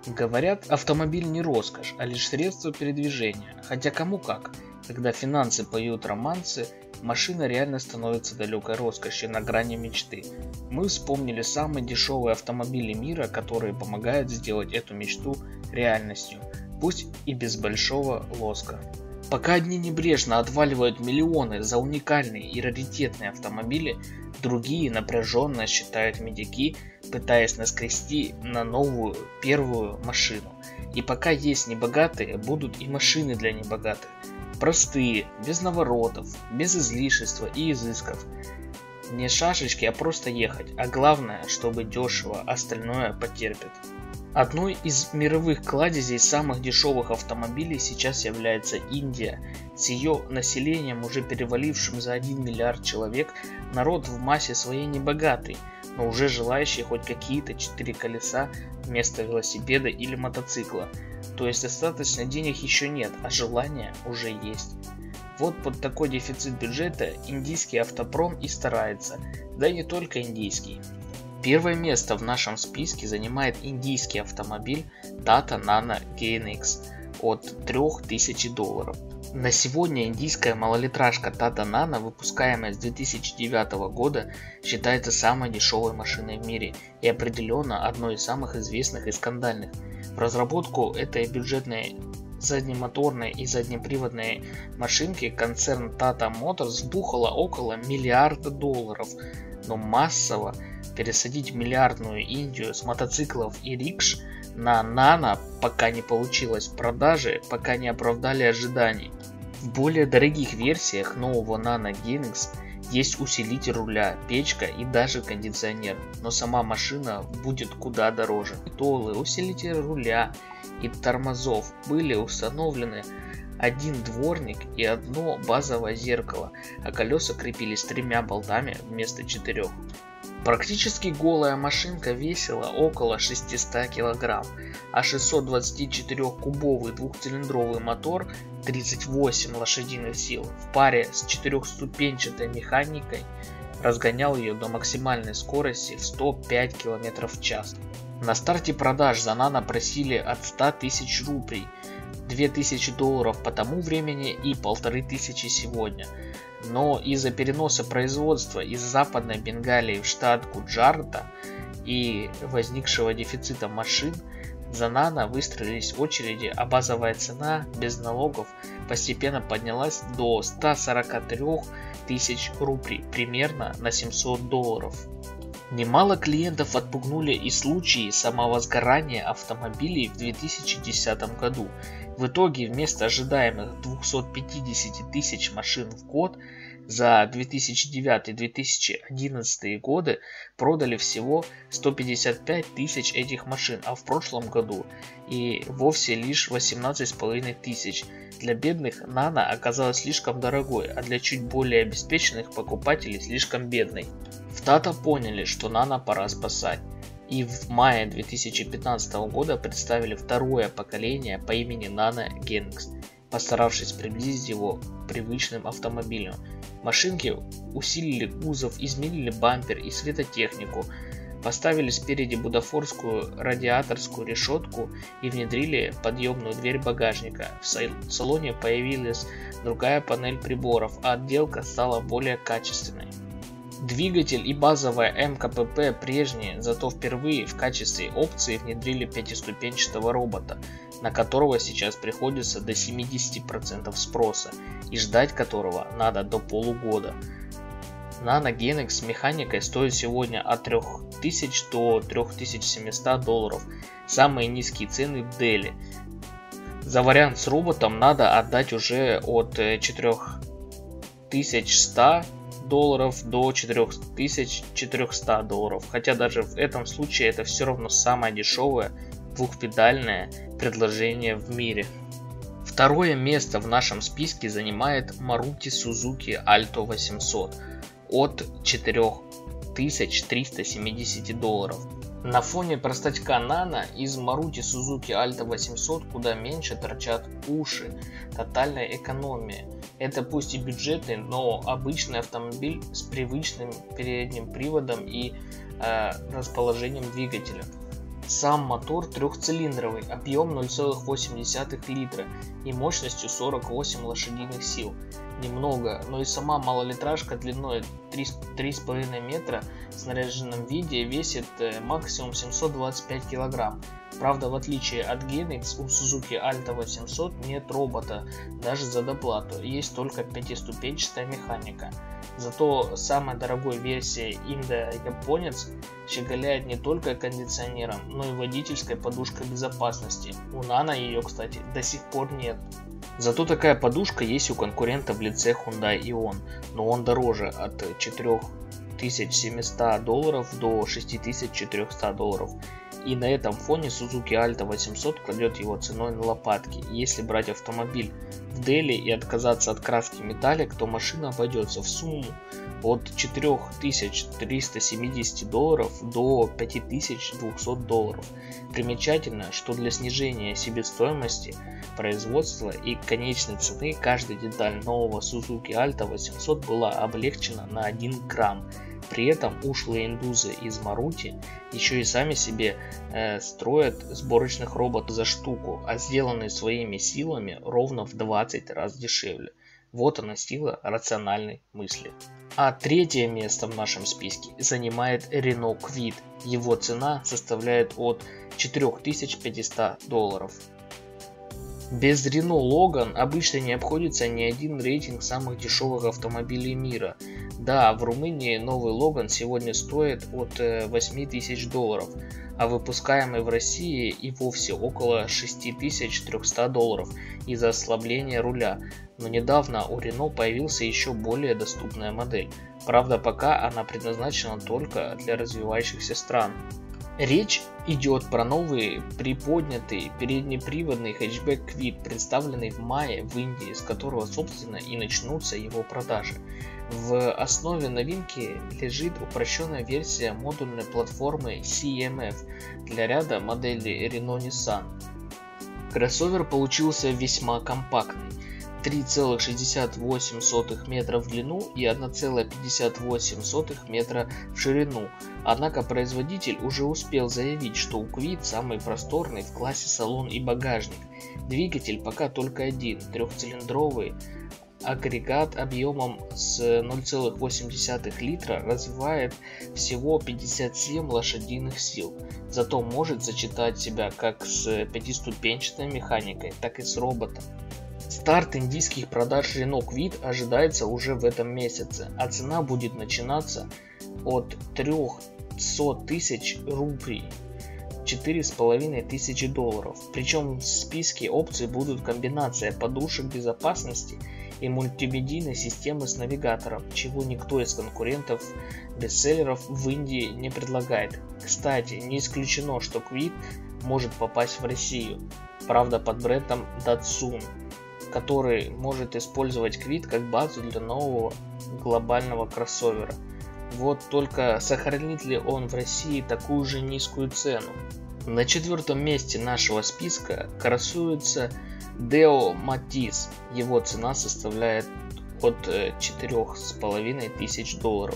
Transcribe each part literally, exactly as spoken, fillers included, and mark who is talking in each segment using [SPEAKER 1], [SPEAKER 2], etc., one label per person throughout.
[SPEAKER 1] Говорят, автомобиль не роскошь, а лишь средство передвижения. Хотя кому как. Когда финансы поют романсы, машина реально становится далекой роскошью на грани мечты. Мы вспомнили самые дешевые автомобили мира, которые помогают сделать эту мечту реальностью, пусть и без большого лоска. Пока одни небрежно отваливают миллионы за уникальные и раритетные автомобили, другие напряженно считают медики, пытаясь наскрести на новую первую машину. И пока есть небогатые, будут и машины для небогатых. Простые, без наворотов, без излишества и изысков. Не шашечки, а просто ехать. А главное, чтобы дешево, остальное потерпит. Одной из мировых кладезей самых дешевых автомобилей сейчас является Индия. С ее населением, уже перевалившим за один миллиард человек, народ в массе своей небогатый, но уже желающий хоть какие-то четыре колеса вместо велосипеда или мотоцикла. То есть достаточно денег еще нет, а желание уже есть. Вот под такой дефицит бюджета индийский автопром и старается, да и не только индийский. Первое место в нашем списке занимает индийский автомобиль Tata Nano Gen-X от трёх тысяч долларов. На сегодня индийская малолитражка Tata Nano, выпускаемая с две тысячи девятого года, считается самой дешевой машиной в мире и определенно одной из самых известных и скандальных. В разработку этой бюджетной заднемоторной и заднеприводной машинки концерн Tata Motors вбухала около миллиарда долларов, но массово пересадить миллиардную Индию с мотоциклов и рикш на Nano пока не получилось, продажи пока не оправдали ожиданий. В более дорогих версиях нового Nano Gen-X есть усилитель руля, печка и даже кондиционер, но сама машина будет куда дороже. Толы, усилитель руля и тормозов были установлены один дворник и одно базовое зеркало, а колеса крепились тремя болтами вместо четырех. Практически голая машинка весила около шестисот килограмм, а шестьсот двадцатичетырёхкубовый двухцилиндровый мотор тридцать восемь лошадиных сил в паре с четырехступенчатой механикой разгонял ее до максимальной скорости в сто пять километров в час. На старте продаж за Nano просили от ста тысяч рупий, две тысячи долларов по тому времени и полторы тысячи сегодня. Но из-за переноса производства из Западной Бенгалии в штат Гуджарата и возникшего дефицита машин, за Nano выстроились очереди, а базовая цена без налогов постепенно поднялась до ста сорока трёх тысяч рупий, примерно на семьсот долларов. Немало клиентов отпугнули и случаи самовозгорания автомобилей в две тысячи десятом году. В итоге вместо ожидаемых двухсот пятидесяти тысяч машин в год за две тысячи девятый — две тысячи одиннадцатый годы продали всего сто пятьдесят пять тысяч этих машин, а в прошлом году и вовсе лишь восемнадцать с половиной тысяч. Для бедных Nano оказалась слишком дорогой, а для чуть более обеспеченных покупателей слишком бедной. В Tata поняли, что Nano пора спасать, и в мае две тысячи пятнадцатого года представили второе поколение по имени Nano Gen-X, постаравшись приблизить его к привычным автомобилям. Машинки усилили кузов, изменили бампер и светотехнику, поставили спереди бутафорскую радиаторскую решетку и внедрили подъемную дверь багажника. В салоне появилась другая панель приборов, а отделка стала более качественной. Двигатель и базовая эм ка пэ пэ прежние, зато впервые в качестве опции внедрили пятиступенчатого робота, на которого сейчас приходится до семидесяти процентов спроса и ждать которого надо до полугода. Nano Gen-X с механикой стоит сегодня от трёх тысяч до трёх тысяч семисот долларов, самые низкие цены в Дели. За вариант с роботом надо отдать уже от четырёх тысяч ста долларов до четырёх тысяч четырёхсот долларов, хотя даже в этом случае это все равно самое дешевое двухпедальное предложение в мире. Второе место в нашем списке занимает Maruti Suzuki Alto восемьсот от четырёх тысяч трёхсот семидесяти долларов. На фоне простачка Nano из Maruti Suzuki Alto восемьсот куда меньше торчат уши, тотальная экономия. Это пусть и бюджетный, но обычный автомобиль с привычным передним приводом и э, расположением двигателя. Сам мотор трехцилиндровый, объем ноль целых восемь десятых литра и мощностью сорок восемь лошадиных сил. Немного, но и сама малолитражка длиной три с половиной метра в снаряженном виде весит максимум семьсот двадцать пять килограмм. Правда, в отличие от Genix, у Suzuki Alto восемьсот нет робота, даже за доплату, есть только пятиступенчатая механика. Зато самая дорогая версия Индо Японец щеголяет не только кондиционером, но и водительской подушкой безопасности. У Nano ее, кстати, до сих пор нет. Зато такая подушка есть у конкурента в лице Hyundai Ion, но он дороже, от четырёх тысяч семисот долларов до шести тысяч четырёхсот долларов. И на этом фоне Suzuki Alto восемьсот кладет его ценой на лопатки. Если брать автомобиль в Дели и отказаться от краски металлик, то машина обойдется в сумму от четырёх тысяч трёхсот семидесяти долларов до пяти тысяч двухсот долларов. Примечательно, что для снижения себестоимости производства и конечной цены каждая деталь нового Suzuki Alto восемьсот была облегчена на один грамм. При этом ушлые индузы из Maruti еще и сами себе э, строят сборочных роботов за штуку, а сделанные своими силами ровно в двадцать раз дешевле. Вот она сила рациональной мысли. А третье место в нашем списке занимает Renault Kwid. Его цена составляет от четырёх тысяч пятисот долларов. Без Renault Logan обычно не обходится ни один рейтинг самых дешевых автомобилей мира. Да, в Румынии новый Logan сегодня стоит от восьми тысяч долларов, а выпускаемый в России и вовсе около шести тысяч трёхсот долларов из-за ослабления руля. Но недавно у Renault появился еще более доступная модель. Правда, пока она предназначена только для развивающихся стран. Речь идет про новый приподнятый переднеприводный хэтчбэк Kwid, представленный в мае в Индии, с которого, собственно, и начнутся его продажи. В основе новинки лежит упрощенная версия модульной платформы си эм эф для ряда моделей Renault Nissan. Кроссовер получился весьма компактный. три целых шестьдесят восемь сотых метра в длину и одна целая пятьдесят восемь сотых метра в ширину. Однако производитель уже успел заявить, что у Kwid самый просторный в классе салон и багажник. Двигатель пока только один, трехцилиндровый агрегат объемом с ноль целых восемь десятых литра развивает всего пятьдесят семь лошадиных сил, зато может сочетать себя как с пятиступенчатой механикой, так и с роботом. Старт индийских продаж Renault Kwid ожидается уже в этом месяце, а цена будет начинаться от трёхсот тысяч рублей, четыре с половиной тысячи долларов. Причем в списке опций будут комбинация подушек безопасности и мультимедийной системы с навигатором, чего никто из конкурентов бестселлеров в Индии не предлагает. Кстати, не исключено, что Kwid может попасть в Россию, правда под брендом Datsun, который может использовать Kwid как базу для нового глобального кроссовера. Вот только сохранит ли он в России такую же низкую цену? На четвертом месте нашего списка красуется Deo Matiz. Его цена составляет от четырёх с половиной тысяч долларов.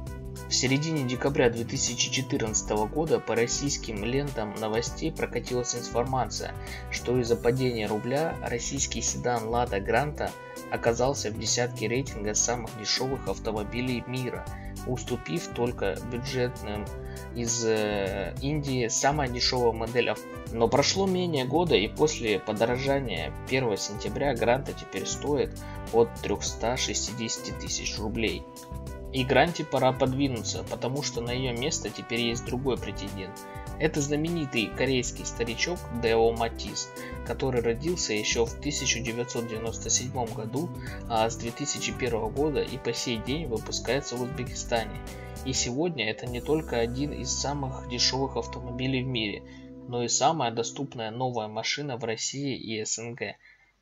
[SPEAKER 1] В середине декабря две тысячи четырнадцатого года по российским лентам новостей прокатилась информация, что из-за падения рубля российский седан Lada Granta оказался в десятке рейтинга самых дешевых автомобилей мира, уступив только бюджетным из э, Индии самая дешевая модель. Но прошло менее года, и после подорожания первого сентября Granta теперь стоит от трёхсот шестидесяти тысяч рублей. И Гранте пора подвинуться, потому что на ее место теперь есть другой претендент. Это знаменитый корейский старичок Deo Matiz, который родился еще в тысяча девятьсот девяносто седьмом году, а с две тысячи первого года и по сей день выпускается в Узбекистане. И сегодня это не только один из самых дешевых автомобилей в мире, но и самая доступная новая машина в России и эс эн гэ.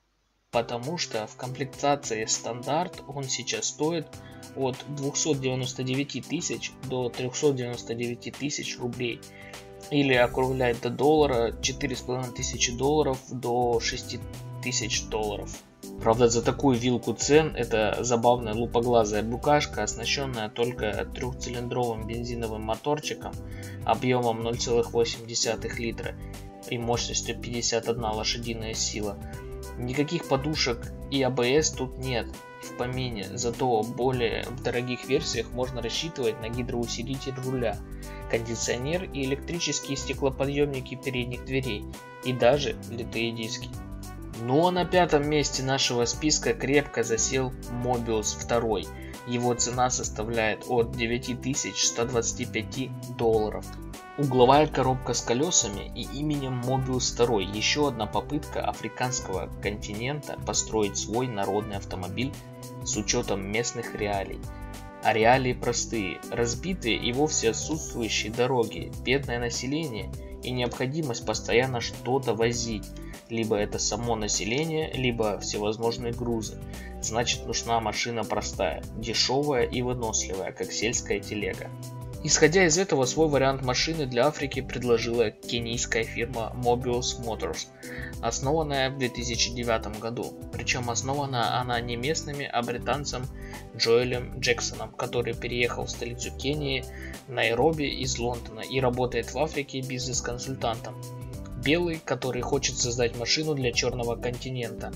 [SPEAKER 1] Потому что в комплектации стандарт он сейчас стоит от двухсот девяноста девяти тысяч до трёхсот девяноста девяти тысяч рублей, или округлять до доллара четыре с половиной тысячи долларов до шести тысяч долларов. Правда, за такую вилку цен эта забавная лупоглазая букашка, оснащенная только трехцилиндровым бензиновым моторчиком объемом ноль целых восемь десятых литра и мощностью пятьдесят одна лошадиная сила. Никаких подушек и а бэ эс тут нет в помине, зато более в дорогих версиях можно рассчитывать на гидроусилитель руля, кондиционер и электрические стеклоподъемники передних дверей и даже литые диски. Ну а на пятом месте нашего списка крепко засел Mobius два. Его цена составляет от девяти тысяч ста двадцати пяти долларов. Угловая коробка с колесами и именем Mobius два. Еще одна попытка африканского континента построить свой народный автомобиль с учетом местных реалий. А реалии простые: разбитые и вовсе отсутствующие дороги, бедное население и необходимость постоянно что-то возить. Либо это само население, либо всевозможные грузы. Значит, нужна машина простая, дешевая и выносливая, как сельская телега. Исходя из этого, свой вариант машины для Африки предложила кенийская фирма Mobius Motors, основанная в две тысячи девятом году. Причем основана она не местными, а британцем Джоэлем Джексоном, который переехал в столицу Кении, Найроби, из Лондона и работает в Африке бизнес-консультантом. Белый, который хочет создать машину для черного континента.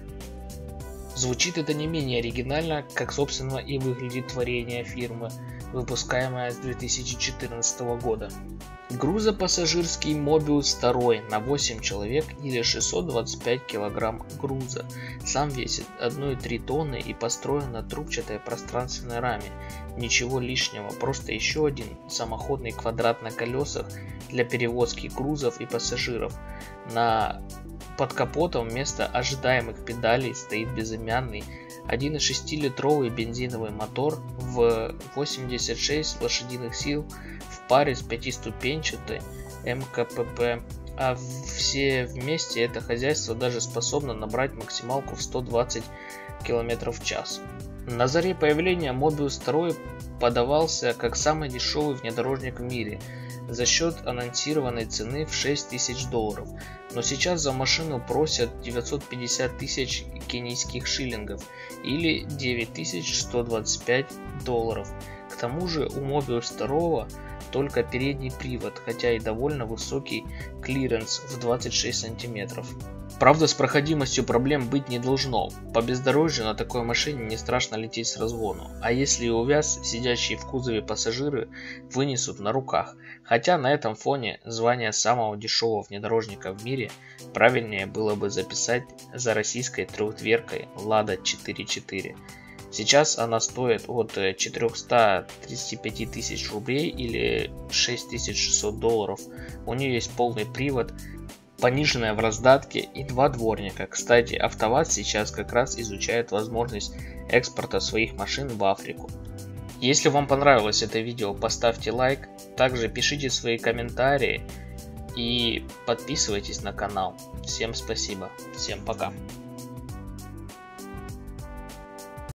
[SPEAKER 1] Звучит это не менее оригинально, как собственно и выглядит творение фирмы, выпускаемое с две тысячи четырнадцатого года. Грузопассажирский Mobius два на восемь человек или шестьсот двадцать пять килограмм груза. Сам весит одна целая три тонны и построен на трубчатой пространственной раме. Ничего лишнего, просто еще один самоходный квадрат на колесах для перевозки грузов и пассажиров. На под капотом вместо ожидаемых педалей стоит безымянный один и шесть литровый бензиновый мотор в восемьдесят шесть лошадиных сил в паре с пятиступенчатой эм ка пэ пэ, а все вместе это хозяйство даже способно набрать максималку в сто двадцать километров в час. На заре появления Mobius два подавался как самый дешевый внедорожник в мире за счет анонсированной цены в шесть тысяч долларов, но сейчас за машину просят девятьсот пятьдесят тысяч кенийских шиллингов или девять тысяч сто двадцать пять долларов. К тому же у Mobius два только передний привод, хотя и довольно высокий клиренс в двадцать шесть сантиметров. Правда, с проходимостью проблем быть не должно. По бездорожью на такой машине не страшно лететь с разгону. А если и увяз, сидящие в кузове пассажиры вынесут на руках. Хотя на этом фоне звание самого дешевого внедорожника в мире правильнее было бы записать за российской трехдверкой Лада четыре четыре. Сейчас она стоит от четырёхсот тридцати пяти тысяч рублей или шесть тысяч шестьсот долларов. У нее есть полный привод, пониженная в раздатке и два дворника. Кстати, АвтоВАЗ сейчас как раз изучает возможность экспорта своих машин в Африку. Если вам понравилось это видео, поставьте лайк, также пишите свои комментарии и подписывайтесь на канал. Всем спасибо, всем пока.